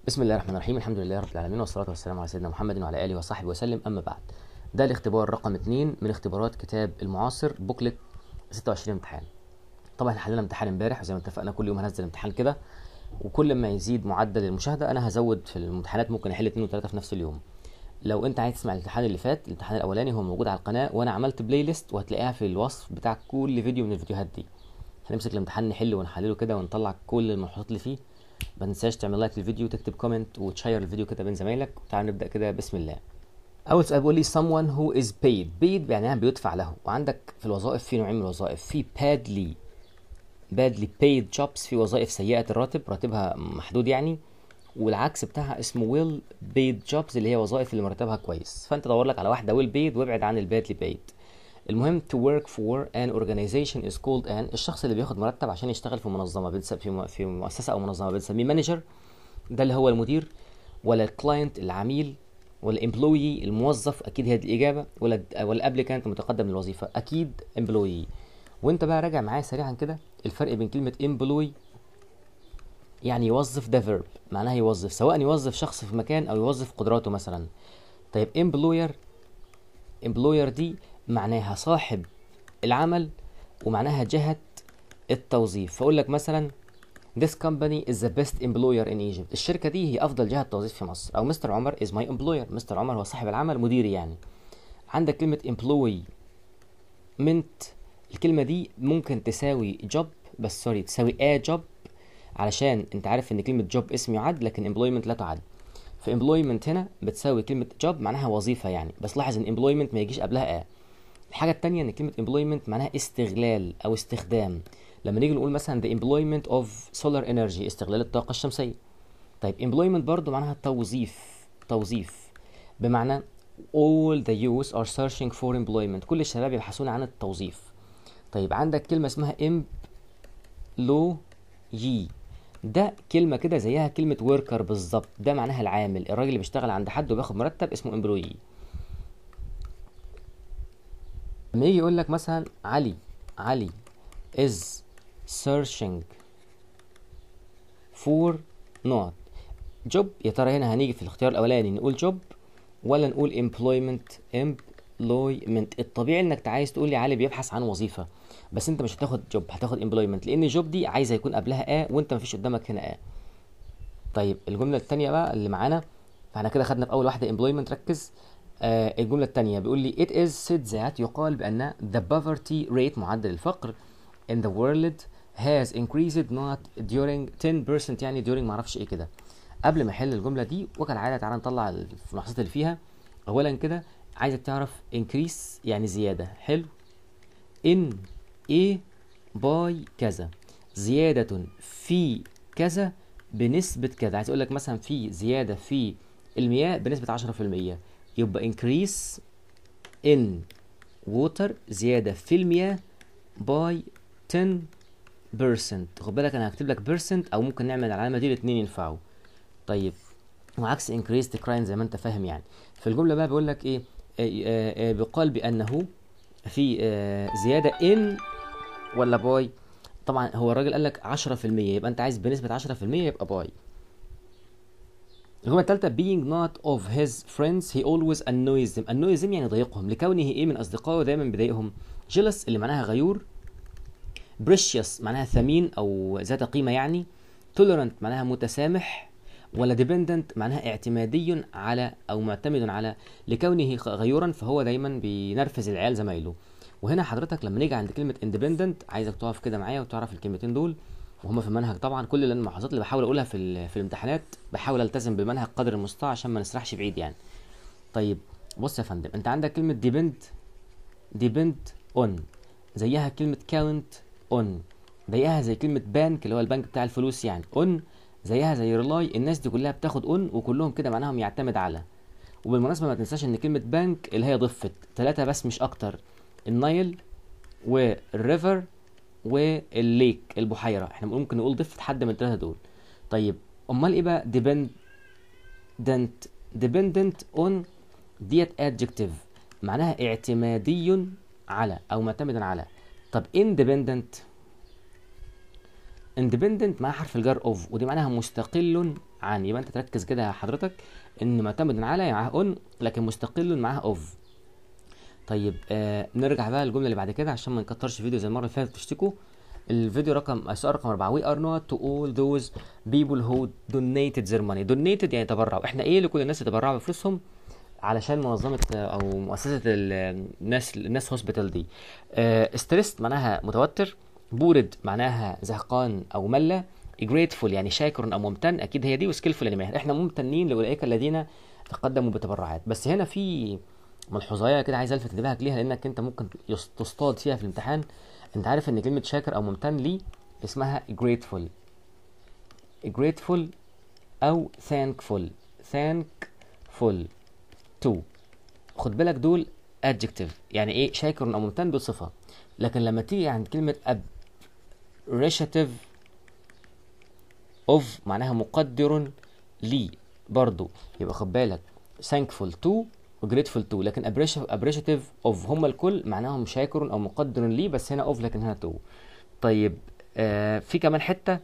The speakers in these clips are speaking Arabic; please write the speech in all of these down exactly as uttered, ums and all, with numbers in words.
بسم الله الرحمن الرحيم. الحمد لله رب العالمين، والصلاة والسلام على سيدنا محمد وعلى آله وصحبه وسلم. أما بعد، ده الاختبار رقم اتنين من اختبارات كتاب المعاصر بوكلت ستة وعشرين امتحان. طبعا احنا حلينا امتحان امبارح، وزي ما اتفقنا كل يوم هنزل امتحان كده، وكل ما يزيد معدل المشاهدة أنا هزود في الامتحانات، ممكن أحل اتنين وتلاتة في نفس اليوم. لو أنت عايز تسمع الامتحان اللي فات، الامتحان الأولاني هو موجود على القناة، وأنا عملت بلاي ليست وهتلاقيها في الوصف بتاع كل فيديو من الفيديوهات دي. هنمسك الامتحان نحله ونحلله كده ونطلع كل الملحوظات اللي فيه. ما تنساش تعمل لايك للفيديو، تكتب كومنت، وتشير الفيديو كده بين زمايلك. تعال نبدأ كده، بسم الله. أول سؤال بيقول لي someone who is paid. paid يعني بيدفع له. وعندك في الوظائف في نوعين من الوظائف، في badly badly paid jobs، في وظائف سيئة الراتب، راتبها محدود يعني، والعكس بتاعها اسمه well paid jobs، اللي هي وظائف اللي مرتبها كويس. فأنت دور لك على واحدة well paid وابعد عن ال badly paid. المهم to work for an organization is called an، الشخص اللي بياخد مرتب عشان يشتغل في منظمة، بنسمي في م- في مؤسسة أو منظمة بنسميه مانجر، ده اللي هو المدير، ولا الكلاينت العميل، ولا employee الموظف، اكيد هي دي الاجابه، ولا ولا applicant المتقدم للوظيفه، اكيد employee. وانت بقى راجع معايا سريعا كده الفرق بين كلمه employee يعني يوظف، ده verb معناها يوظف، سواء يوظف شخص في مكان او يوظف قدراته مثلا. طيب employer، employer دي معناها صاحب العمل، ومعناها جهه التوظيف. فاقول لك مثلا This company is the best employer in Egypt. الشركة دي هي أفضل جهة توظيف في مصر. أو مستر عمر is my employer. مستر عمر هو صاحب العمل، مديري يعني. عندك كلمة employment، الكلمة دي ممكن تساوي job، بس سوري تساوي a job، علشان انت عارف ان كلمة job اسم يعد، لكن employment لا تعد. ف employment هنا بتساوي كلمة job معناها وظيفة يعني، بس لاحظ ان employment ما يجيش قبلها a. الحاجة التانية ان كلمة employment معناها استغلال او استخدام. لما نيجي نقول مثلا the employment of solar energy، استغلال الطاقة الشمسية. طيب employment برضو معناها توظيف، توظيف بمعنى all the youth are searching for employment، كل الشباب يبحثون عن التوظيف. طيب عندك كلمة اسمها employee، ده كلمة كده زيها كلمة worker بالظبط، ده معناها العامل، الراجل اللي بيشتغل عند حد وبياخد مرتب اسمه employee. لما يجي يقول لك مثلا علي علي is searching for not job، يا ترى هنا هنيجي في الاختيار الاولاني نقول job ولا نقول employment؟ employment الطبيعي انك عايز تقول لي علي بيبحث عن وظيفه، بس انت مش هتاخد job، هتاخد employment، لان job دي عايزه يكون قبلها a، وانت مفيش قدامك هنا a. طيب الجمله الثانيه بقى اللي معانا، فاحنا كده خدنا في اول واحده employment، ركز. آه الجمله الثانيه بيقول لي it is said that، يقال بان the poverty rate معدل الفقر in the world has increased not during ten percent، يعني during معرفش ايه كده. قبل ما احل الجمله دي وكالعاده تعالى نطلع الملاحظات اللي فيها. اولا كده عايزك تعرف increase يعني زياده، حلو. in ايه باي كذا، زياده في كذا بنسبه كذا. عايز اقول لك مثلا في زياده في المياه بنسبه عشرة في المية، يبقى increase in water زياده في المياه by ten percent. خد بالك انا هكتب لك percent، او ممكن نعمل العلامه دي الاثنين ينفعوا. طيب وعكس increased crime زي ما انت فاهم يعني. في الجمله بقى بيقول لك ايه؟ آه آه آه بيقال بانه في آه زياده in ولا باي؟ طبعا هو الراجل قال لك عشرة في المية، يبقى انت عايز بنسبه عشرة في المية، يبقى باي. الجمله الثالثه being not of his friends he always annoys them. annoys them يعني ضايقهم، لكونه ايه من اصدقائه دايما بيضايقهم. jealous اللي معناها غيور، precious معناها ثمين او ذات قيمه يعني، tolerant معناها متسامح، ولا dependent معناها اعتمادي على او معتمد على. لكونه غيورا فهو دايما بينرفز العيال زمايله. وهنا حضرتك لما نيجي عند كلمه independent عايزك تقف كده معايا وتعرف الكلمتين دول، وهما في المنهج طبعا. كل الملاحظات اللي بحاول اقولها في في الامتحانات بحاول التزم بالمنهج قدر المستطاع عشان ما نسرحش بعيد يعني. طيب بص يا فندم، انت عندك كلمه depend، depend on زيها كلمه count on، زيها زي كلمه بانك اللي هو البنك بتاع الفلوس يعني. on زيها زي ريلاي، الناس دي كلها بتاخد اون، وكلهم كده معناهم يعتمد على. وبالمناسبه ما تنساش ان كلمه بانك اللي هي ضفت ثلاثه بس مش اكتر، النايل والريفر والليك البحيره، احنا ممكن نقول ضفت حد من الثلاثه دول. طيب امال ايه بقى dependent؟ dependent on ديت adjective معناها اعتمادي على او معتمد على. طب independent، independent مع حرف الجر of، ودي معناها مستقل عن، يبقى انت تركز كده حضرتك ان معتمد على معاها اون لكن مستقل معاها اوف. طيب آه نرجع بقى للجمله اللي بعد كده عشان ما نكترش فيديو زي المره اللي فاتت تشتكوا. الفيديو رقم السؤال رقم أربعة. we are not to all those people who donated their money. donated يعني تبرعوا. احنا ايه لكل الناس اللي تبرعوا بفلوسهم علشان منظمه او مؤسسه الناس الناس هوسبيتال دي. ستريس معناها متوتر، بورد معناها زهقان او مله، grateful يعني شاكر او ممتن، اكيد هي دي، وسكيلفul يعني ماهر. احنا ممتنين لاولئك الذين تقدموا بتبرعات. بس هنا في ملحوظه كده عايز الفت انتباهك ليها لانك انت ممكن تصطاد فيها في الامتحان. انت عارف ان كلمه شاكر او ممتن لي اسمها grateful grateful او thankful thankful to. خد بالك دول adjective يعني ايه، شاكر او ممتن دول صفه. لكن لما تيجي عند كلمه appreciative of معناها مقدر لي برضو، يبقى خد بالك thankful to و grateful to. لكن appreciative of هم الكل معناهم شاكر او مقدر لي، بس هنا of لكن هنا to. طيب آه في كمان حته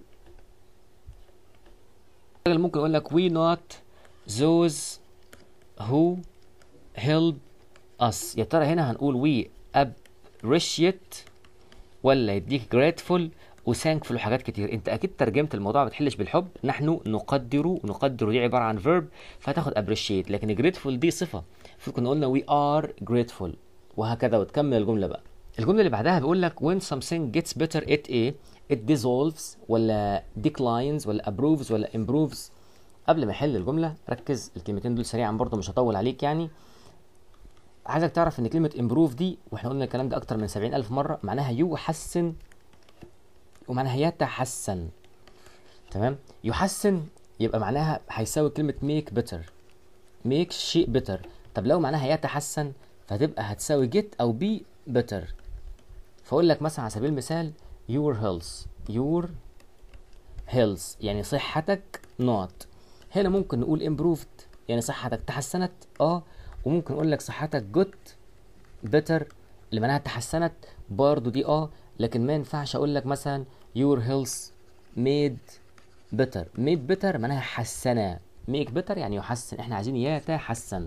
ممكن اقول لك we not those who help us. يا ترى هنا هنقول we appreciate ولا يديك grateful وthankful وحاجات كتير؟ انت اكيد ترجمت الموضوع ما بتحلش بالحب. نحن نقدر، ونقدر دي عباره عن verb فهتاخد appreciate، لكن grateful دي صفه المفروض كنا قلنا we are grateful وهكذا. وتكمل الجمله بقى. الجمله اللي بعدها بيقول لك when something gets better it ايه it dissolves ولا declines ولا approves ولا improves. قبل ما احل الجمله ركز الكلمتين دول سريعا برضه مش هطول عليك يعني. عايزك تعرف ان كلمه improve دي، واحنا قلنا الكلام ده اكتر من سبعين الف مره، معناها يحسن ومعناها يتحسن. تمام؟ يحسن يبقى معناها هيساوي كلمه make better make شيء better. طب لو معناها يتحسن فهتبقى هتساوي get او be better. فاقول لك مثلا على سبيل المثال your health your health يعني صحتك not. هنا ممكن نقول improved يعني صحتك تحسنت اه، وممكن اقول لك صحتك good better اللي معناها تحسنت برضو دي اه. لكن ما ينفعش اقول لك مثلا your health made better made better معناها حسنة make better يعني يحسن، احنا عايزين يتحسن.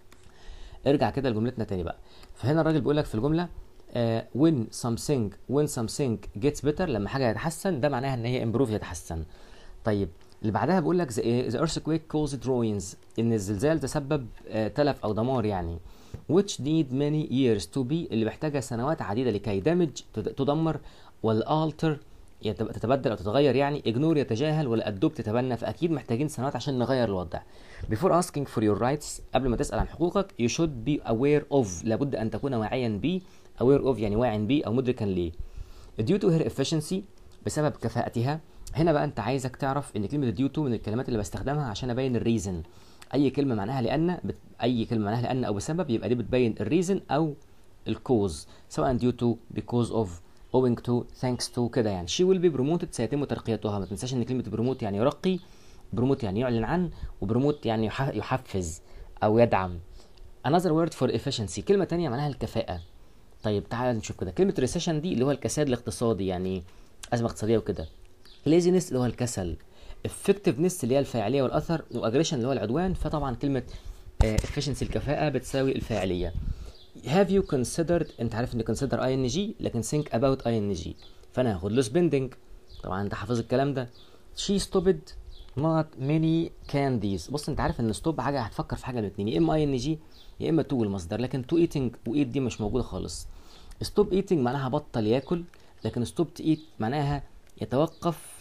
ارجع كده لجملتنا تاني بقى. فهنا الراجل بيقول لك في الجمله uh, when something when something gets better لما حاجه يتحسن ده معناها ان هي improve يتحسن. طيب اللي بعدها بيقول لك the, the earthquake caused ruins ان الزلزال تسبب uh, تلف او دمار يعني which need many years to be اللي محتاجه سنوات عديده لكي damage تدمر، ولا alter تتبدل او تتغير يعني ignore يتجاهل، ولا adopt تتبنى. فاكيد محتاجين سنوات عشان نغير الوضع. before asking for your rights قبل ما تسأل عن حقوقك you should be aware of لابد ان تكون واعيا بيه aware of يعني واعٍ بيه او مدركا ليه. due to her efficiency بسبب كفاءتها. هنا بقى انت عايزك تعرف ان كلمه due to من الكلمات اللي بستخدمها عشان ابين الريزن. اي كلمه معناها لان بت... اي كلمه معناها لان او بسبب يبقى دي بتبين الريزن او الكوز، سواء due to because of owing to thanks to كده يعني. she will be promoted سيتم ترقيتها. ما تنساش ان كلمه promote يعني يرقي، بروموت يعني يعلن عن، وبروموت يعني يحفز او يدعم. another word for efficiency كلمه تانية معناها الكفاءه. طيب تعال نشوف كده. كلمه recession دي اللي هو الكساد الاقتصادي يعني ازمه اقتصاديه وكده. laziness اللي هو الكسل. effectiveness اللي هي الفاعليه والاثر، واجريشن اللي هو العدوان. فطبعا كلمه efficiency الكفاءه بتساوي الفاعليه. have you considered انت عارف ان consider ing لكن think about ing، فانا هاخد له spending. طبعا انت حافظ الكلام ده. she stopped not many candies. بص انت عارف ان stop حاجه هتفكر في حاجه من الاثنين، يا اما ing يا اما to المصدر، لكن to eating و eat دي مش موجوده خالص. stop eating معناها بطل ياكل، لكن stop to eat معناها يتوقف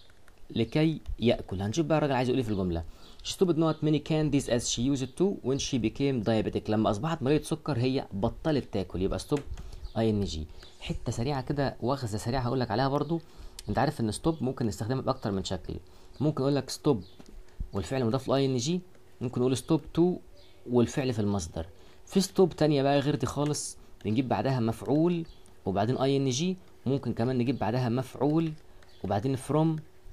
لكي ياكل. هنشوف بقى الراجل عايز يقول ايه في الجمله. she stopped not many candies as she used to when she became diabetic. لما اصبحت مريضه سكر هي بطلت تاكل، يبقى stop ing. حته سريعه كده واخذه سريعه هقول لك عليها برضو. انت عارف ان stop ممكن نستخدمها باكتر من شكل. ممكن اقول لك stop والفعل مضاف ل ing، ممكن نقول stop to والفعل في المصدر. في stop تانية بقى غير دي خالص، بنجيب بعدها مفعول وبعدين ing، ممكن كمان نجيب بعدها مفعول وبعدين from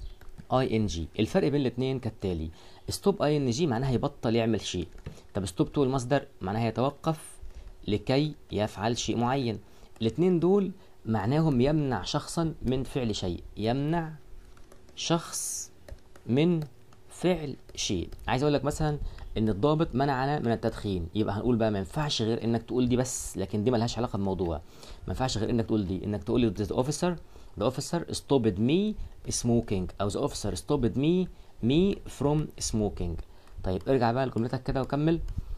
ing. الفرق بين الاثنين كالتالي. stop ing معناها يبطل يعمل شيء. طب stop to المصدر معناها يتوقف لكي يفعل شيء معين. الاثنين دول معناهم يمنع شخصا من فعل شيء، يمنع شخص من فعل شيء. عايز اقول لك مثلا ان الضابط منعنا من التدخين، يبقى هنقول بقى ما ينفعش غير انك تقول دي بس، لكن دي ملهاش علاقه بالموضوع. ما ينفعش غير انك تقول دي، انك تقول لي the officer the officer stopped me smoking، او the officer stopped me me from smoking. طيب ارجع بقى لجملتك كده وكمل.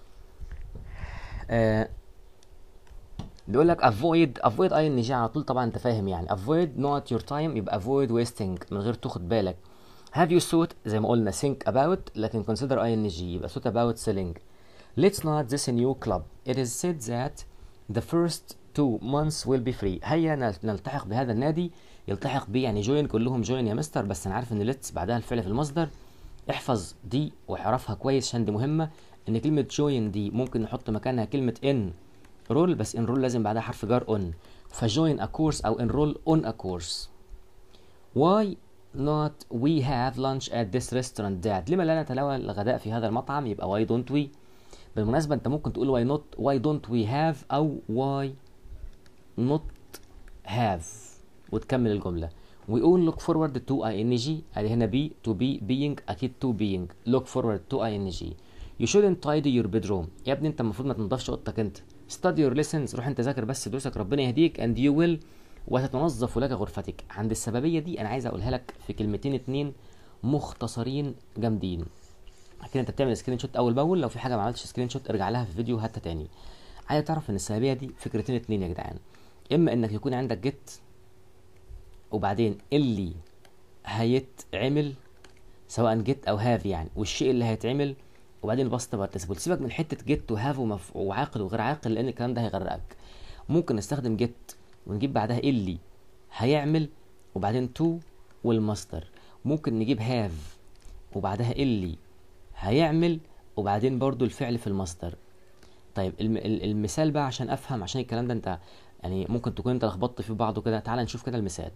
آه بيقول لك avoid avoid ing على طول، طبعا انت فاهم يعني avoid not your time، يبقى avoid wasting من غير تاخد بالك. have you thought زي ما قلنا think about، لكن consider ing يبقى thought about selling. let's not this new club it is said that the first two months will be free. هيا نلتحق بهذا النادي، يلتحق بيه يعني join، كلهم join يا مستر، بس انا عارف ان let's بعدها الفعل في المصدر. احفظ دي واعرفها كويس عشان دي مهمه، ان كلمه join دي ممكن نحط مكانها كلمه in رول، بس ان رول لازم بعدها حرف جر اون، فجوين ا كورس او انرول اون ا كورس. why not we have lunch at this restaurant dad، لما لا نتناول الغداء في هذا المطعم، يبقى why don't we. بالمناسبة انت ممكن تقول why not why don't we have او why not have وتكمل الجملة. we all look forward to ing، ادي هنا be to be being اكيد to being look forward to ing. you shouldn't tidy your bedroom، يا ابني انت المفروض ما تنضفش اوضتك انت. study your lessons، روح انت ذاكر بس دروسك ربنا يهديك. and you will وتتنظف لك غرفتك. عند السببيه دي انا عايز اقولها لك في كلمتين اتنين مختصرين جامدين. كده انت بتعمل سكرين شوت اول باول، لو في حاجه ما عملتش سكرين شوت ارجع لها في فيديو هاتها تاني. عايز تعرف ان السببيه دي فكرتين اتنين يا جدعان، اما انك يكون عندك جيت وبعدين اللي هيتعمل سواء جيت او هاف يعني، والشيء اللي هيتعمل وبعدين الباست بارتيسيبل. سيبك من حته جيت وهاف ومف... وعاقل وغير عاقل، لان الكلام ده هيغرقك. ممكن نستخدم جيت ونجيب بعدها اللي هيعمل وبعدين تو والمصدر. ممكن نجيب هاف وبعدها اللي هيعمل وبعدين برضو الفعل في المصدر. طيب الم... المثال بقى عشان افهم، عشان الكلام ده انت يعني ممكن تكون انت لخبطت في بعضه كده. تعال نشوف كده المثال.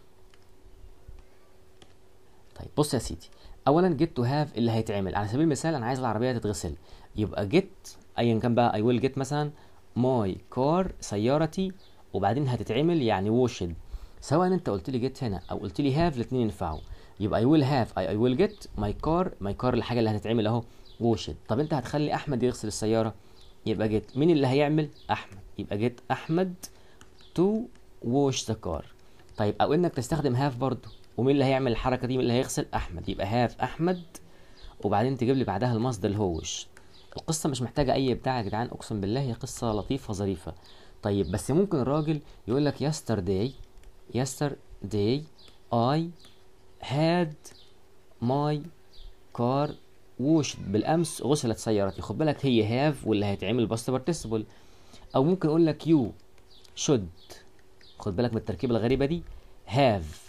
طيب بص يا سيدي، اولا جيت تو هاف اللي هيتعمل، على سبيل المثال انا عايز العربيه تتغسل، يبقى جيت ايا كان بقى، اي ويل جيت مثلا ماي كار سيارتي وبعدين هتتعمل يعني ووشد. سواء انت قلت لي جيت هنا او قلت لي هاف الاثنين ينفعوا، يبقى اي ويل هاف اي اي ويل جيت ماي كار ماي كار الحاجه اللي هتتعمل اهو ووشد. طب انت هتخلي احمد يغسل السياره، يبقى جيت مين اللي هيعمل؟ احمد، يبقى جيت احمد تو ووش ذا كار. طيب او انك تستخدم هاف برضو، ومين اللي هيعمل الحركه دي؟ مين اللي هيغسل؟ احمد، يبقى هاف احمد وبعدين تجيب لي بعدها المصدر اللي هو وش. القصه مش محتاجه اي ابداع يا جدعان، اقسم بالله هي قصه لطيفه ظريفه. طيب بس ممكن الراجل يقول لك yesterday yesterday I had my car washed، بالامس غسلت سيارتي. خد بالك هي هاف واللي هيتعمل باست بارتيسيبل. او ممكن اقول لك you should، خد بالك من التركيبه الغريبه دي، have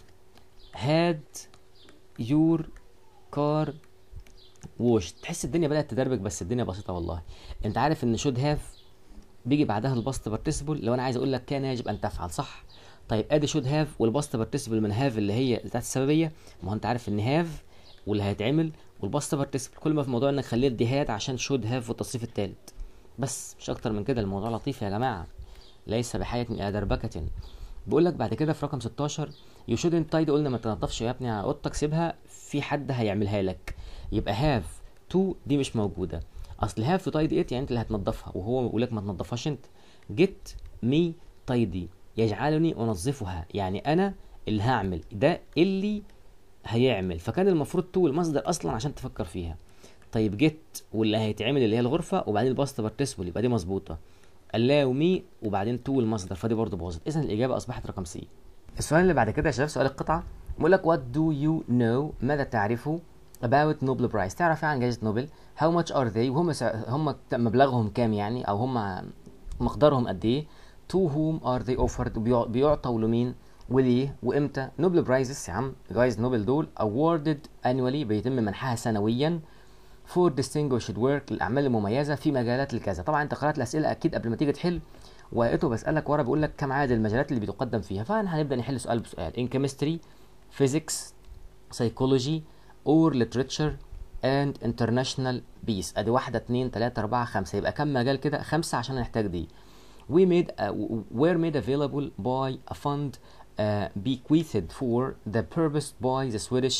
had your car washed. تحس الدنيا بدأت تدربك، بس الدنيا بسيطة والله. انت عارف ان should have بيجي بعدها الباست بارتيسيبل لو انا عايز اقول لك كان يجب ان تفعل، صح؟ طيب ادي should have والباست بارتيسيبل من have اللي هي بتاعت السببية. ما هو انت عارف ان have واللي هيتعمل والباست بارتيسيبل، كل ما في الموضوع انك خليت دي هاد عشان should have والتصريف الثالث، بس مش اكتر من كده. الموضوع لطيف يا جماعة، ليس بحاجة الى دربكة. بقول لك بعد كده في رقم ستاشر you shouldn't tidy، قلنا ما تنضفش يا ابني اوضتك، سيبها في حد هيعملها لك. يبقى have to دي مش موجوده، اصل have to tidy it يعني انت اللي هتنضفها، وهو بيقول لك ما تنضفهاش انت. get me tidy يجعلني انظفها، يعني انا اللي هعمل ده اللي هيعمل، فكان المفروض to المصدر اصلا عشان تفكر فيها. طيب get واللي هيتعمل اللي هي الغرفه وبعدين الباست بارتيسيبل، يبقى دي مظبوطه. allow me وبعدين to المصدر، فدي برضه باظت. اذا الاجابه اصبحت رقم سي. السؤال اللي بعد كده يا شباب سؤال القطعه، بيقول لك what do you know ماذا تعرف about Nobel Prize، تعرف عن جائزة نوبل. how much are they وهم سع... هم مبلغهم كام يعني، او هم مقدارهم قد ايه. to whom are they offered بيع... بيعطوا لمين وليه وامتى. نوبل برايزز يا عم، جائزة نوبل دول awarded annually بيتم منحها سنويا for distinguished work للاعمال المميزة في مجالات الكذا. طبعا انت قرأت الاسئلة اكيد قبل ما تيجي تحل، وقيته بسألك ورا بيقول لك كم عدد المجالات اللي بتقدم فيها، فاحنا هنبدأ نحل سؤال بسؤال. in chemistry physics psychology or literature and international peace. ادي واحدة اتنين تلاتة اربعة خمسة، يبقى كم مجال كده؟ خمسة عشان نحتاج دي. we made uh, were made available by a fund uh, bequeathed for the purpose by the Swedish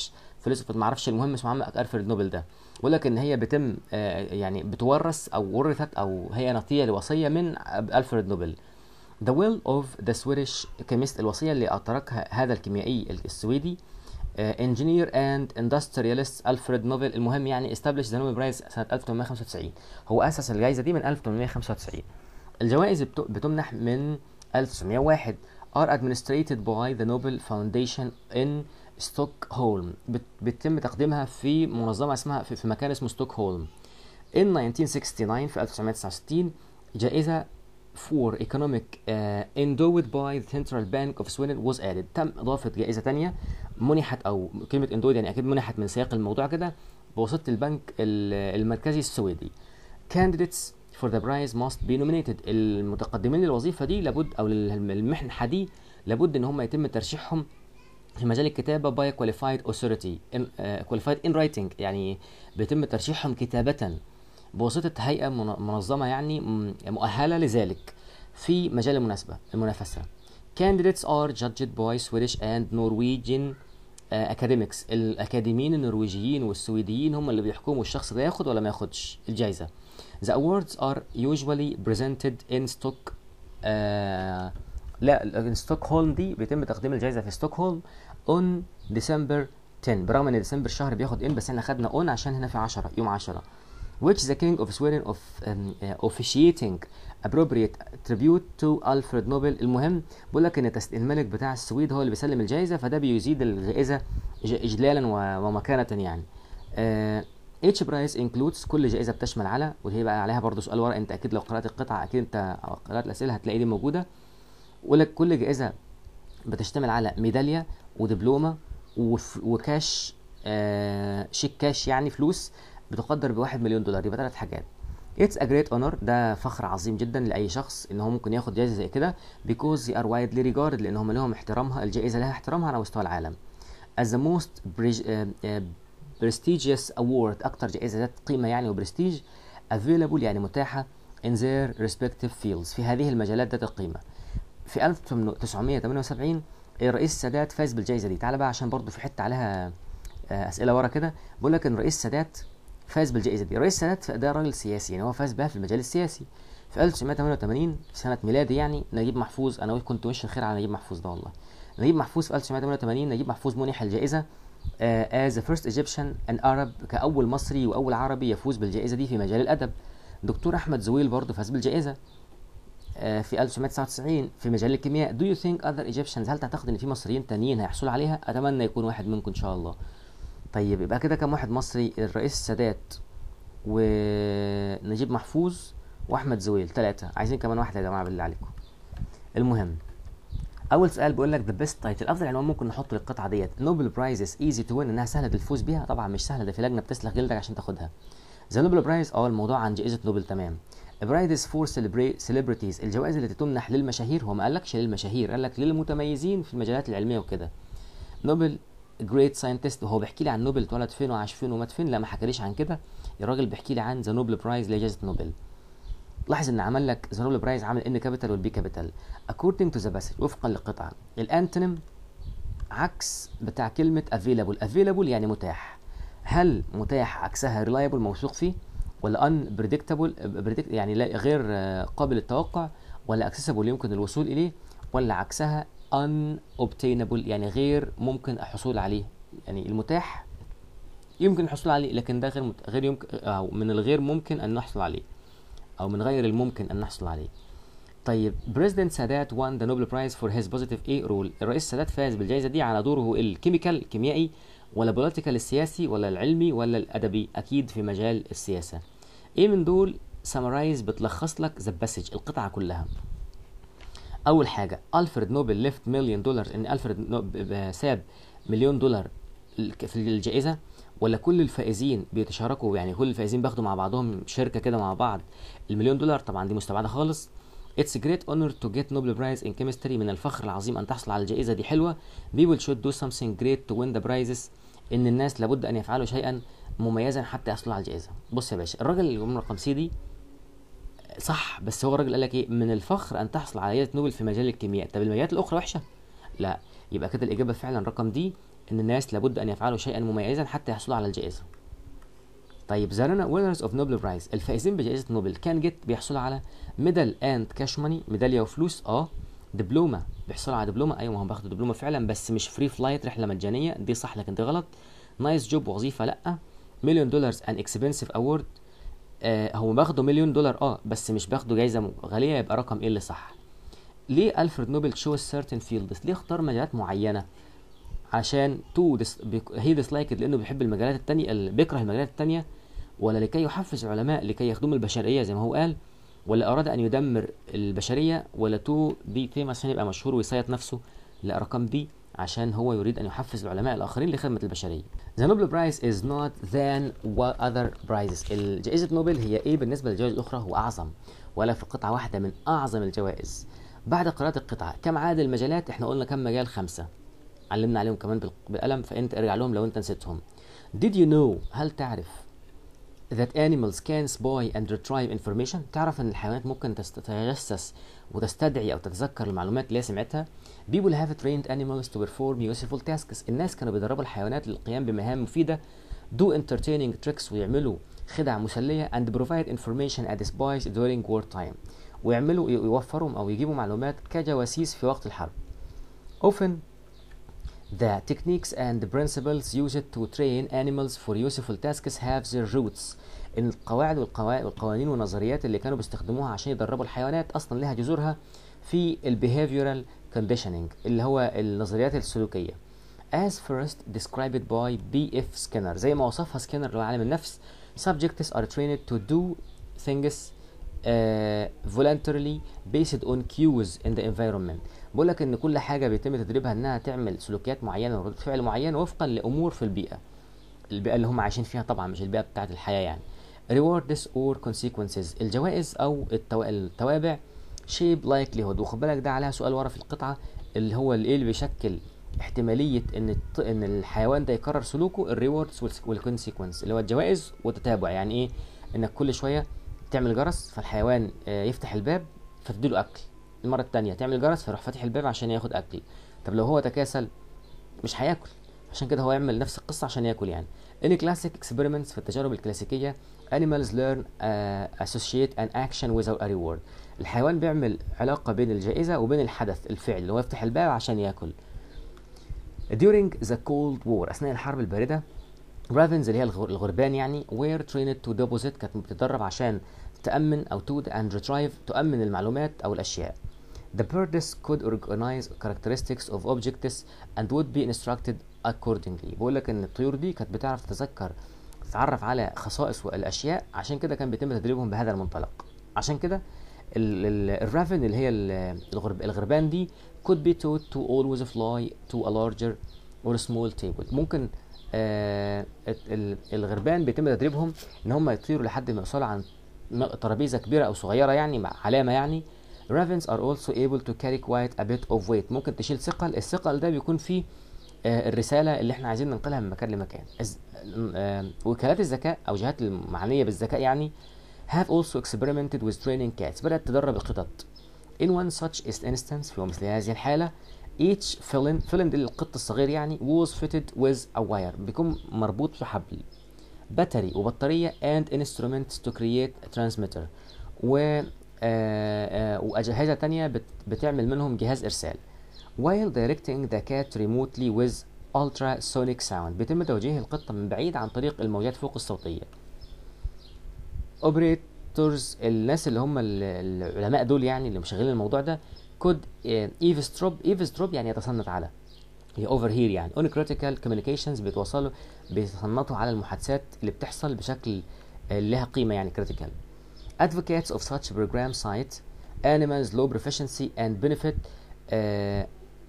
فيلسوف ما اعرفش، المهم اسمه عم الفريد نوبل ده. بيقول لك ان هي بتم آه، يعني بتورث او ورثت او هي نتيجه لوصيه من الفريد نوبل. The will of the Swedish chemist، الوصيه اللي تركها هذا الكيميائي السويدي انجينير اند اندستريالست الفريد نوبل. المهم يعني استبلش ذا نوبل برايز سنه ألف وثمانمائة وخمسة وتسعين، هو اسس الجائزه دي من ألف وثمانمائة وخمسة وتسعين. الجوائز بت- بتمنح من ألف وتسعمائة وواحد are administrated by the Nobel Foundation in ستوكهولم، بت- بيتم تقديمها في منظمه اسمها في, في مكان اسمه ستوكهولم. In ألف وتسعمائة وتسعة وستين في ألف وتسعمائة وتسعة وستين جائزة for economic uh, endowed by the Central Bank of Sweden was added. تم إضافة جائزة تانية منحت، أو كلمة endowed يعني أكيد منحت من سياق الموضوع كده، بواسطة البنك ال- المركزي السويدي. Candidates for the prize must be nominated. المتقدمين للوظيفة دي لابد، أو للمنحة دي لابد إن هم يتم ترشيحهم في مجال الكتابة by qualified authority in, uh, qualified in writing، يعني بيتم ترشيحهم كتابة بواسطة هيئة من- منظمة يعني م- مؤهلة لذلك في مجال المناسبة المنافسة. Candidates are judged by Swedish and Norwegian uh, academics. الأكاديميين النرويجيين والسويديين هم اللي بيحكموا الشخص ده ياخد ولا ما ياخدش الجائزة. The awards are usually presented in Stock uh, لا ستوكهولم دي بيتم تقديم الجائزة في ستوكهولم on December tenth، برغم ان ديسمبر الشهر بياخد ان، بس احنا خدنا on عشان هنا في عشرة يوم عشرة. which the king of Sweden of um, uh, officiating appropriate tribute to Alfred Nobel. المهم بيقول لك ان تس- الملك بتاع السويد هو اللي بيسلم الجائزة، فده بيزيد الجائزة ج- اجلالا و- ومكانة يعني. uh, each prize includes، كل جائزة بتشمل على، وهي بقى عليها برضو سؤال ورق، انت اكيد لو قرأت القطعة اكيد انت أو قرأت الاسئلة هتلاقي دي موجودة. بيقول لك كل جائزة بتشتمل على ميدالية ودبلومة وف- وكاش، آه شيك كاش يعني فلوس بتقدر بواحد مليون دولار. يبقى ثلاث حاجات. It's a great honor، ده فخر عظيم جدا لأي شخص إن هو ممكن ياخد جائزة زي كده because they are widely regarded، لأنهم لهم احترامها، الجائزة لها احترامها على مستوى العالم. As the most preg- آه، آه، prestigious award، أكتر جائزة ذات قيمة يعني وبرستيج. available يعني متاحة in their respective fields، في هذه المجالات ذات القيمة. في ألف وتسعمائة وثمانية وسبعين الرئيس السادات فاز بالجائزه دي. تعالى بقى عشان برضو في حته عليها آه، اسئله ورا كده. بقول لك ان الرئيس السادات فاز بالجائزه دي. الرئيس السادات ده راجل سياسي، يعني هو فاز بها في المجال السياسي. في ألف وتسعمائة وثمانية وثمانين سنه ميلادي يعني نجيب محفوظ، انا كنت وش الخير على نجيب محفوظ ده والله. نجيب محفوظ في ألف وتسعمائة وثمانية وثمانين نجيب محفوظ منح الجائزه آه، as the first Egyptian and Arab، كأول مصري وأول عربي يفوز بالجائزة دي في مجال الأدب. دكتور أحمد زويل برضه فاز بالجائزة آه، في ألف وتسعمائة وتسعة وتسعين في مجال الكيمياء. Do you think other Egyptians، هل تعتقد ان في مصريين تانيين هيحصلوا عليها؟ اتمنى يكون واحد منكم ان شاء الله. طيب يبقى كده كام واحد مصري؟ الرئيس السادات ونجيب محفوظ واحمد زويل، ثلاثة. عايزين كمان واحد يا جماعة بالله عليكم. المهم اول سؤال بيقول لك the best title، افضل عنوان ممكن نحطه للقطعة ديت. نوبل برايزز ايزي تو وين، انها سهلة الفوز بيها؟ طبعا مش سهلة، ده في لجنة بتسلخ جلدك عشان تاخدها. ذا نوبل برايز، اه الموضوع عن جائزة نوبل، تمام. برايدز فور سيلبرتيز، الجوائز التي تمنح للمشاهير. هو ما قالكش للمشاهير، قال لك للمتميزين في المجالات العلميه وكده. نوبل جريت ساينتست، وهو بيحكي لي عن نوبل اتولد فين وعاش فين ومات فين، لا ما حكاليش عن كده. الراجل بيحكي لي عن ذا نوبل برايز لجائزه نوبل. لاحظ ان عمل لك ذا نوبل برايز عامل ان كابيتال والبي كابيتال. according to the passage، وفقا للقطعه. الانتونيم عكس بتاع كلمه available. available يعني متاح. هل متاح عكسها reliable موثوق فيه، ولا unpredictable predict يعني لا غير آه، قابل للتوقع، ولا accessible يمكن الوصول اليه، ولا عكسها unobtainable يعني غير ممكن الحصول عليه؟ يعني المتاح يمكن الحصول عليه، لكن ده غير مت... غير يمكن، او من الغير ممكن ان نحصل عليه، او من غير الممكن ان نحصل عليه. طيب بريزيدنت سادات وان ذا نوبل برايز فور هيز بوزيتيف ايه رول، الرئيس سادات فاز بالجائزه دي على دوره الكيميكال الكيميائي، ولا بوليتيكال السياسي، ولا العلمي، ولا الادبي؟ اكيد في مجال السياسه. ايه من دول سامرايز بتلخص لك ذا باسج القطعه كلها؟ اول حاجه الفريد نوبل ليفت مليون دولار، ان الفريد نوبل ساب مليون دولار في الجائزه، ولا كل الفائزين بيتشاركوا، يعني كل الفائزين بياخدوا مع بعضهم شركه كده مع بعض المليون دولار؟ طبعا دي مستبعده خالص. It's a great honor to get Nobel Prize in Chemistry، من الفخر العظيم أن تحصل على الجائزة دي، حلوة. People should do something great to win the prizes، إن الناس لابد أن يفعلوا شيئا مميزا حتى يحصلوا على الجائزة. بص يا باشا، الراجل اللي رقم سي دي صح، بس هو الراجل قال لك إيه؟ من الفخر أن تحصل على جائزة نوبل في مجال الكيمياء. طب المجالات الأخرى وحشة؟ لا، يبقى كده الإجابة فعلا رقم دي ان الناس لابد ان يفعلوا شيئا مميزا حتى يحصلوا على الجائزه. طيب the winners of Nobel Prize، الفائزين بجائزه نوبل كان جيت بيحصلوا على ميدال اند كاش ماني، ميداليه وفلوس، اه دبلومه، بيحصلوا على دبلومه، ايوه ما هم بياخدوا دبلومه فعلا بس مش فري فلايت رحله مجانيه، دي صح لكن دي غلط. نايس جوب وظيفه لا. مليون دولار ان اكسبنسيف اوورد، آه هم بياخدوا مليون دولار اه بس مش بياخدوا جايزه غاليه، يبقى رقم ايه اللي صح. ليه الفريد نوبل تشوز سيرتن فيلدز، ليه اختار مجالات معينه؟ عشان تو دس... هي ديسلايكد لانه بيحب المجالات التانية، بيكره المجالات التانية، ولا لكي يحفز العلماء لكي يخدموا البشريه زي ما هو قال، ولا اراد ان يدمر البشريه، ولا تو بي فيمس عشان يبقى مشهور ويصيط نفسه؟ لا رقم دي، عشان هو يريد ان يحفز العلماء الاخرين لخدمه البشريه. The Nobel Prize is not than what other prizes، الجائزه نوبل هي ايه بالنسبه للجوائز الاخرى؟ هو اعظم، ولا في قطعه واحده من اعظم الجوائز. بعد قراءه القطعه كم عدد المجالات؟ احنا قلنا كم مجال؟ خمسه، علمنا عليهم كمان بالقلم، فانت ارجع لهم لو انت نسيتهم. Did you know، هل تعرف that animals can spy and retrieve information، تعرف ان الحيوانات ممكن تتجسس وتستدعي او تتذكر المعلومات اللي هي سمعتها. People have trained animals to perform useful tasks، الناس كانوا بيدربوا الحيوانات للقيام بمهام مفيدة. do entertaining tricks، ويعملوا خدع مسلية. and provide information at spies during war time، ويعملوا يوفروا او يجيبوا معلومات كجواسيس في وقت الحرب. often the techniques and principles used to train animals for useful tasks have their roots، ان القواعد والقوانين والنظريات اللي كانوا بيستخدموها عشان يدربوا الحيوانات اصلا لها جذورها في ال behavioral conditioning اللي هو النظريات السلوكيه. as first described by بي إف Skinner، زي ما وصفها سكينر اللي هو عالم النفس. subjects are trained to do things uh, voluntarily based on cues in the environment، بقول لك ان كل حاجه بيتم تدريبها انها تعمل سلوكيات معينه وردود فعل معينه وفقا لامور في البيئه، البيئه اللي هم عايشين فيها طبعا، مش البيئه بتاعه الحياه يعني. rewards or consequences، الجوائز او التو... التوابع. shape likelihood، وخد بالك ده عليها سؤال ورا في القطعه، اللي هو الايه اللي بيشكل احتماليه ان الط... ان الحيوان ده يكرر سلوكه. الريوردز والكونسيكونس اللي هو الجوائز والتتابع، يعني ايه؟ انك كل شويه تعمل جرس فالحيوان يفتح الباب فتديله اكل، المره الثانيه تعمل جرس فيروح فاتح الباب عشان ياخد اكل. طب لو هو تكاسل مش هياكل، عشان كده هو يعمل نفس القصه عشان ياكل يعني. in classic experiments، في التجارب الكلاسيكيه animals learn uh, associate an action with a reward، الحيوان بيعمل علاقه بين الجائزه وبين الحدث الفعل اللي هو يفتح الباب عشان ياكل. during the cold war، اثناء الحرب البارده، ravens اللي هي الغربان يعني were trained to deposit، كانت بتتدرب عشان تأمن أو to and retrieve تؤمن المعلومات أو الأشياء. The birds could organize characteristics of objects and would be instructed accordingly، بقول لك إن الطيور دي كانت بتعرف تتذكر تتعرف على خصائص الأشياء، عشان كده كان بيتم تدريبهم بهذا المنطلق. عشان كده الرافن اللي هي الغرب الغربان دي could be taught to always fly to a larger or small table، ممكن آه الغربان بيتم تدريبهم ان هم يطيروا لحد ما يوصلوا عن ترابيزه كبيره او صغيره يعني مع علامه يعني. ravens are also able to carry quite a bit of weight، ممكن تشيل ثقل، الثقل ده بيكون فيه آه الرساله اللي احنا عايزين ننقلها من مكان لمكان. آه وكالات الذكاء او جهات المعنيه بالذكاء يعني have also experimented with training cats، بدات تدرب القطط. in one such instance، في مثل هذه الحاله each villain villain دي القط الصغير يعني was fitted with a wire، بيكون مربوط بحبل، باتري وبطارية and instruments to create a transmitter، و آه آه وأجهزة تانية بت بتعمل منهم جهاز إرسال. while directing the cat remotely with ultrasonic sound، بيتم توجيه القطة من بعيد عن طريق الموجات فوق الصوتية. operators، الناس اللي هم العلماء دول يعني اللي مشغلين الموضوع ده could eavesdrop، eavesdrop يعني يتصنت على، هي overhear يعني. on critical communications، بيتواصلوا بيتصنتوا على المحادثات اللي بتحصل بشكل لها قيمة يعني critical. advocates of such program cite animals low proficiency and benefit uh,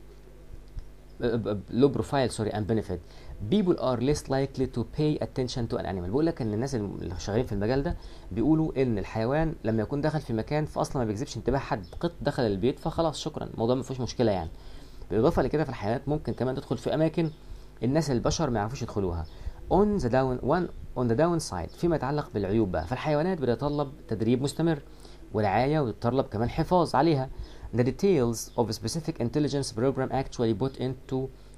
low profile sorry and benefit people are less likely to pay attention to an animal، بيقول لك ان الناس اللي شغالين في المجال ده بيقولوا ان الحيوان لما يكون دخل في مكان فاصلا ما بيجذبش انتباه حد، قط دخل البيت فخلاص شكرا الموضوع ما فيهوش مشكله يعني. بالاضافه لكده فالحيوانات ممكن كمان تدخل في اماكن الناس البشر ما يعرفوش يدخلوها. on the down one on the downside، فيما يتعلق بالعيوب بقى، فالحيوانات بتتطلب تدريب مستمر ورعايه وتتطلب كمان حفاظ عليها. the details of a specific intelligence program actually put into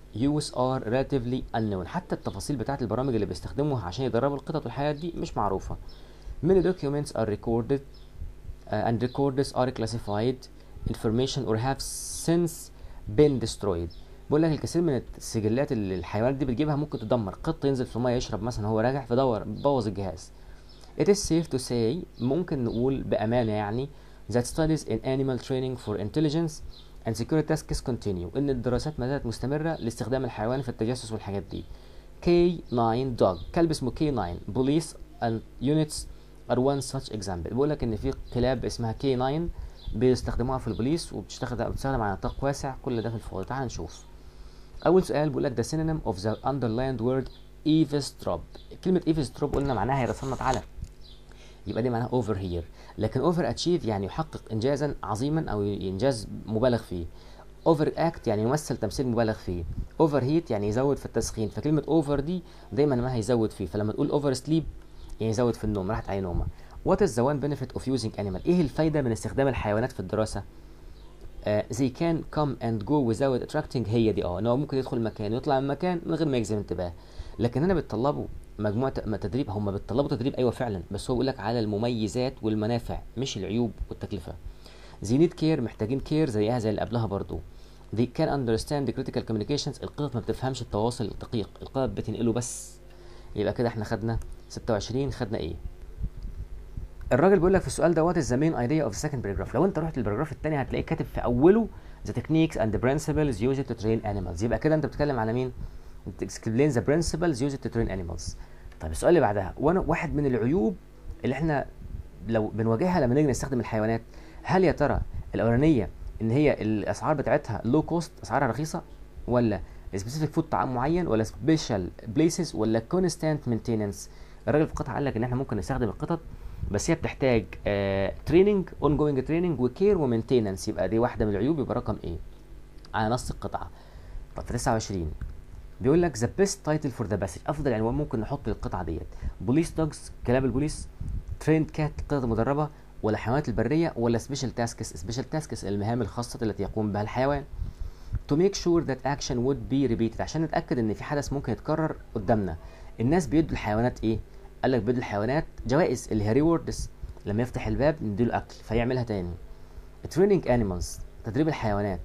use are relatively unknown. حتى التفاصيل بتاعت البرامج اللي بيستخدموها عشان يدربوا القطط والحاجات دي مش معروفة. many documents are recorded uh, and records are classified information or have since been destroyed. بقول لك الكثير من السجلات اللي الحيوانات دي بتجيبها ممكن تدمر. قط ينزل في الميه يشرب مثلا هو راجع فدور بوظ الجهاز. It is safe to say ممكن نقول بأمانة يعني that studies in animal training for intelligence and security tasks continue. إن الدراسات ما زالت مستمرة لاستخدام الحيوان في التجسس والحاجات دي. كي ناين dog كلب اسمه كي ناين. Police and units are one such example. بقول لك إن في كلاب اسمها كي ناين بيستخدموها في البوليس وبتستخدم بتستخدم على نطاق واسع. كل ده في الفاضي. تعال نشوف. أول سؤال بيقول لك the synonym of the underlined word eavesdrop. كلمة eavesdrop قلنا معناها يتصنت على، يبقى دي معناها over here. لكن over achieve يعني يحقق إنجازا عظيما أو إنجاز مبالغ فيه. over act يعني يمثل تمثيل مبالغ فيه. over heat يعني يزود في التسخين. فكلمة over دي دايما ما هيزود فيه. فلما تقول over sleep يعني يزود في النوم، راحت عليه نومة. what is the one benefit of using animal. إيه الفايدة من استخدام الحيوانات في الدراسة؟ Uh, they can come and go without attracting. هي دي اه ان هو ممكن يدخل مكان ويطلع من مكان من غير ما يجذب انتباه. لكن هنا بتطلبوا مجموعه تدريب. هم بيتطلبوا تدريب ايوه فعلا، بس هو بيقول لك على المميزات والمنافع مش العيوب والتكلفه. they need care محتاجين كير زيها زي اللي قبلها برضو. they can understand the critical communications. القطط ما بتفهمش التواصل الدقيق، القطط بتنقله بس. يبقى كده احنا خدنا ستة وعشرين. خدنا ايه؟ الراجل بيقول لك في السؤال ده what is the main idea of the second paragraph. لو انت رحت الباراجراف الثاني هتلاقيه كاتب في اوله the techniques and the principles used to train animals. يبقى كده انت بتتكلم على مين؟ explain the principles used to train animals. طيب السؤال اللي بعدها، وانا واحد من العيوب اللي احنا لو بنواجهها لما نيجي نستخدم الحيوانات، هل يا ترى الاولانيه ان هي الاسعار بتاعتها لو كوست اسعارها رخيصه، ولا سبيسيفيك فود طعام معين، ولا سبيشال بليسز، ولا كونستانت مينتيننس؟ الراجل في القطعه قال لك ان احنا ممكن نستخدم القطط بس هي بتحتاج تريننج اون جوينج تريننج وكير ومينتيننس. يبقى دي واحده من العيوب. يبقى رقم ايه على نص القطعه. طب تسعة وعشرين بيقول لك ذا بيست تايتل فور ذا باسج. افضل عنوان ممكن نحط للقطعه ديت. بوليس دوجز كلاب البوليس، تريند كات قطط مدربه، ولا حيوانات البريه، ولا سبيشال تاسكس. سبيشال تاسكس المهام الخاصه التي يقوم بها الحيوان. to make sure that action would be repeated عشان نتاكد ان في حدث ممكن يتكرر قدامنا. الناس بيدوا الحيوانات ايه؟ قال لك بيدوا الحيوانات جوائز اللي هي ريوردز. لما يفتح الباب نديله اكل فيعملها تاني. training animals تدريب الحيوانات.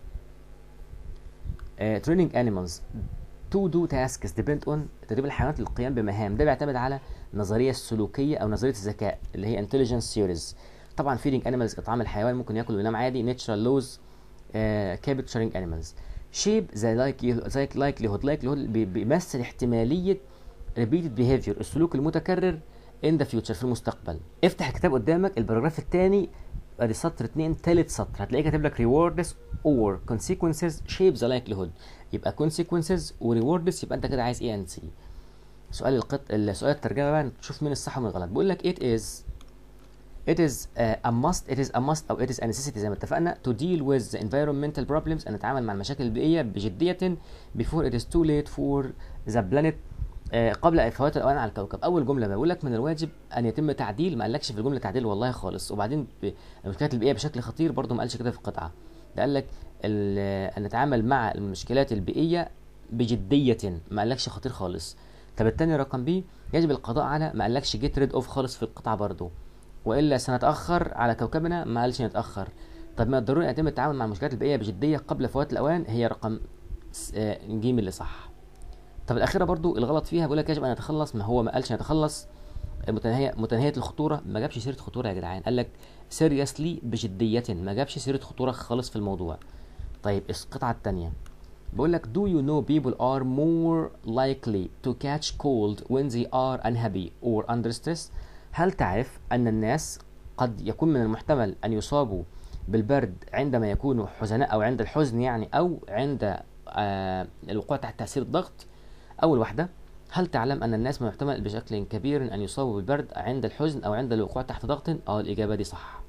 uh, training animals to do tasks depend on تدريب الحيوانات للقيام بمهام. ده بيعتمد على النظريه السلوكيه او نظريه الذكاء اللي هي intelligence theories. طبعا feeding animals اطعام الحيوان ممكن ياكل وينام عادي. natural laws uh, capturing animals. shape the likelihood likelihood بيمثل احتماليه repeated behavior السلوك المتكرر in the future في المستقبل. افتح الكتاب قدامك الباراجراف الثاني ادي سطر اتنين تالت سطر هتلاقيه كاتب لك rewards or consequences shape the likelihood. يبقى consequences و rewards يبقى انت كده عايز ايه and see. سؤال القط السؤال الترجمه بقى تشوف مين الصح ومين الغلط. بيقول لك it is it is uh, a must it is a must او it is a necessity زي ما اتفقنا to deal with the environmental problems ان نتعامل مع المشاكل البيئيه بجديه before it is too late for the planet آه قبل فوات الاوان على الكوكب. اول جمله بقول لك من الواجب ان يتم تعديل، ما قالكش في الجمله تعديل والله خالص. وبعدين المشكلات البيئيه بشكل خطير برضو ما قالش كده في القطعه. ده قال لك ان نتعامل مع المشكلات البيئيه بجديه، ما قالكش خطير خالص. طب الثاني رقم بي يجب القضاء على، ما قالكش جيت ريد اوف خالص في القطعه برضو. والا سنتاخر على كوكبنا، ما قالش نتاخر. طب من الضروري ان يتم التعامل مع المشكلات البيئيه بجديه قبل فوات الاوان، هي رقم آه جيم اللي صح. طب الاخيره برضو الغلط فيها بيقول لك يجب ان نتخلص، ما هو ما قالش نتخلص. متناهيه متناهيه الخطوره، ما جابش سيره خطوره يا جدعان، قال لك سيريسلي بجديه، ما جابش سيره خطوره خالص في الموضوع. طيب القطعه الثانيه بيقول لك do you know people are more likely to catch cold when they are unhappy or under stress. هل تعرف ان الناس قد يكون من المحتمل ان يصابوا بالبرد عندما يكونوا حزناء او عند الحزن يعني، او عند آه الوقوع تحت تاثير الضغط. أول واحدة، هل تعلم أن الناس من المحتمل بشكل كبير أن يصابوا بالبرد عند الحزن أو عند الوقوع تحت ضغط؟ أه الإجابة دي صح.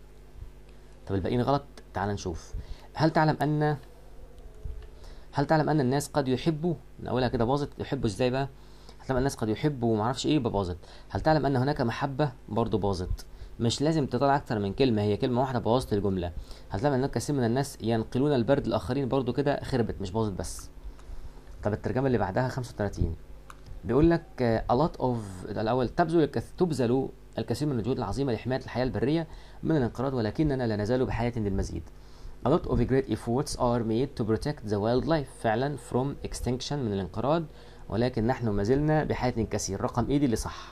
طب الباقيين غلط. تعال نشوف. هل تعلم أن هل تعلم أن الناس قد يحبوا، نقولها كده باظت، يحبوا إزاي بقى؟ هل تعلم الناس قد يحبوا ومعرفش إيه باظت. هل تعلم أن هناك محبة؟ برضو باظت. مش لازم تطلع أكتر من كلمة، هي كلمة واحدة بوظت الجملة. هل تعلم أن كثير من الناس ينقلون البرد للآخرين؟ برضو كده خربت مش باظت بس. طب الترجمه اللي بعدها خمسة وتلاتين بيقول لك آه، a lot of الاول تبذل الكث- تبذل الكثير من الجهود العظيمه لحمايه الحياه البريه من الانقراض، ولكننا لا نزال بحاجه للمزيد. A lot of great efforts are made to protect the wildlife فعلا from extinction من الانقراض، ولكن نحن ما زلنا بحاجة كثير. رقم ايه دي اللي صح؟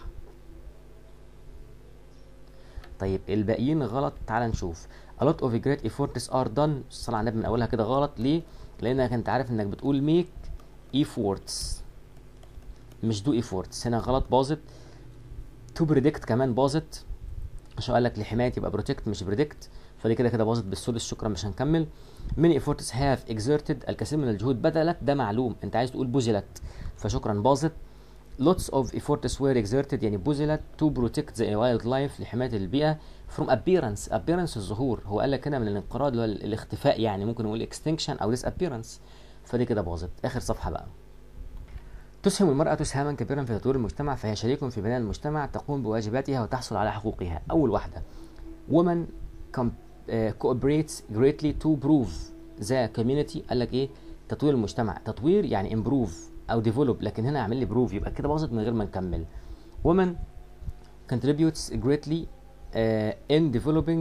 طيب الباقيين غلط. تعال نشوف. A lot of great efforts are done. الصلاة على النبي من اولها كده غلط. ليه؟ لانك انت عارف انك بتقول make efforts مش do efforts. هنا غلط باظت. to predict كمان باظت عشان قال لك لحماية يبقى protect مش predict، فدي كده كده باظت بالسدس. شكرا مش هنكمل. many efforts have exerted الكثير من الجهود بذلت، ده معلوم، انت عايز تقول بذلت فشكرا باظت. lots of efforts were exerted يعني بذلت to protect the wildlife لحماية البيئة from appearance. appearance الظهور، هو قال لك هنا من الانقراض اللي هو الاختفاء، يعني ممكن نقول extinction او disappearance، فدي كده باظت. اخر صفحة بقى. تسهم المرأة سهاما كبيرا في تطوير المجتمع، فهي شريك في بناء المجتمع، تقوم بواجباتها وتحصل على حقوقها. أول واحدة woman com- uh, cooperates greatly to prove the community. قال لك إيه؟ تطوير المجتمع. تطوير يعني improve أو develop، لكن هنا عامل لي prove، يبقى كده باظت من غير ما نكمل. woman contributes greatly uh, in developing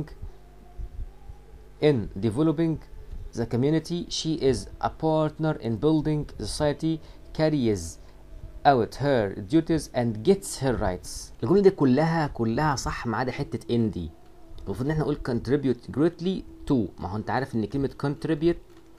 in developing the community. She is a partner in building the society, carries out her duties and gets her rights. الجملة دي كلها كلها صح ما عدا حتة ان دي. المفروض ان احنا نقول contribute greatly to، ما هو انت عارف ان كلمة contribute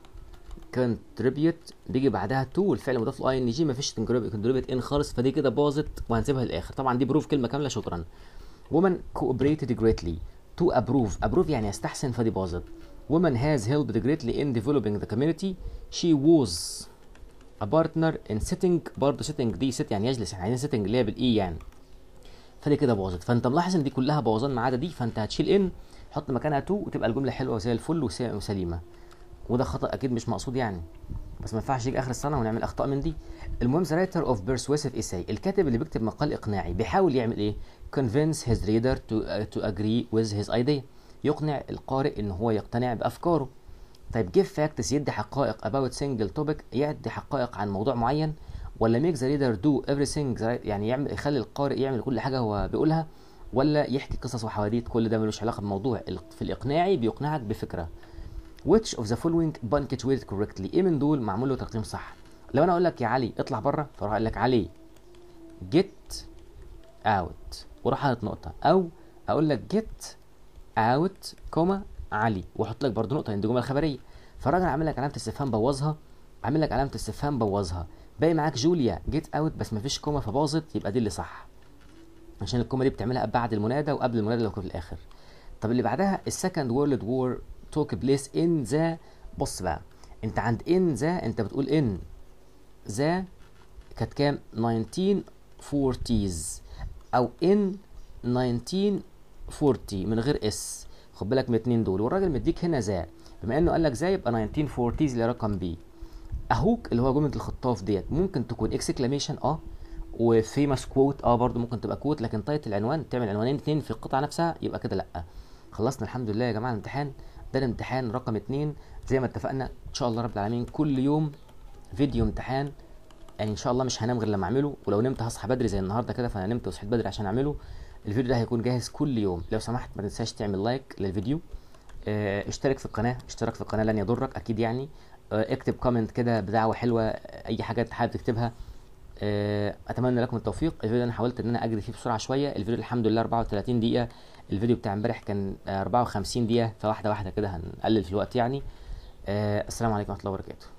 contribute بيجي بعدها to والفعل مضاف ل ing، مفيش contribute in خالص، فدي كده باظت وهنسيبها للاخر. طبعا دي بروف كلمة كاملة. شكرا. woman cooperated greatly to approve. approve يعني يستحسن، فدي باظت. woman has helped greatly in developing the community. she was a partner in sitting. برضه sitting دي sit يعني يجلس، احنا عايزين sitting اللي هي بالاي يعني، فدي كده باظت. فانت ملاحظ ان دي كلها بوظان ما عدا دي، فانت هتشيل ان حط مكانها تو وتبقى الجمله حلوه وزي الفل وسليمه. وده خطا اكيد مش مقصود يعني، بس ما ينفعش يجي اخر السنه ونعمل اخطاء من دي. المهم the writer of persuasive essay، الكاتب اللي بيكتب مقال اقناعي بيحاول يعمل ايه؟ convince his reader to, uh, to agree with his idea. يقنع القارئ ان هو يقتنع بافكاره. طيب give facts يدي حقائق about single topic، يدي حقائق عن موضوع معين، ولا make the reader do everything يعني يعمل يخلي القارئ يعمل كل حاجه هو بيقولها، ولا يحكي قصص وحواديت. كل ده ملوش علاقه بالموضوع. في الاقناعي بيقنعك بفكره. which of the following punctuated correctly، ايه من دول معمول له ترقيم صح؟ لو انا اقول لك يا علي اطلع بره، فراح اقول لك علي get out وراح حاطط نقطه، او اقول لك get out كوما علي واحط لك برضه نقطه، لان دي جمله خبريه. فالراجل عامل لك علامه استفهام بوظها، عامل لك علامه استفهام بوظها. باقي معاك جوليا جيت اوت بس مفيش كوما فباظت، يبقى دي اللي صح، عشان الكوما دي بتعملها بعد المنادى وقبل المنادى لو كان في الاخر. طب اللي بعدها السكند وورلد وور توك بليس ان ذا. بص بقى، انت عند ان ذا انت بتقول ان ذا كانت كام؟ ناينتين فورتيز او ان ناينتين فورتي من غير اس. خد بالك من الاثنين دول، والراجل مديك هنا ذا، بما انه قال لك ذا يبقى ناينتين فورتيز اللي رقم بي. اهوك اللي هو جمله الخطاف ديت ممكن تكون اكسكلاميشن اه وفيمس كوت اه برضو ممكن تبقى كوت، لكن تايتل العنوان تعمل عنوانين اتنين في القطعه نفسها يبقى كده لا. خلصنا الحمد لله يا جماعه الامتحان ده، الامتحان رقم اتنين زي ما اتفقنا. ان شاء الله رب العالمين كل يوم فيديو امتحان، يعني ان شاء الله مش هنام غير لما اعمله، ولو نمت هصحى بدري زي النهارده كده، فانا نمت وصحيت بدري عشان اعمله. الفيديو ده هيكون جاهز كل يوم. لو سمحت ما تنساش تعمل لايك للفيديو، اه اشترك في القناه، اشتراك في القناه لن يضرك اكيد يعني. اه اكتب كومنت كده بدعوه حلوه، اي حاجه انت حابب تكتبها. اه اتمنى لكم التوفيق. الفيديو انا حاولت ان انا اجري فيه بسرعه شويه، الفيديو الحمد لله اربعة وتلاتين دقيقه، الفيديو بتاع امبارح كان اربعة وخمسين دقيقه، فواحده واحده كده هنقلل في الوقت يعني. اه السلام عليكم ورحمه الله وبركاته.